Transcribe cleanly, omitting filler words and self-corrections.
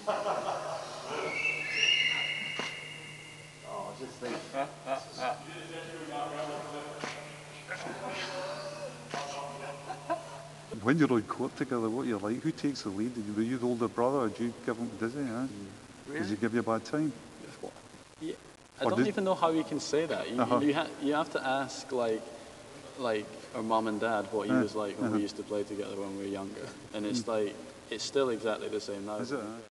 Oh, just think. When you're on court together, what you're like? Who takes the lead? Were you the older brother, or do you give him dizzy? Huh? Really? Does he give you a bad time? Yeah, I Or don't did- even know how you can say that. You you have to ask like our mom and dad what he was like when we used to play together when we were younger, and it's like it's still exactly the same now. Is it? Huh?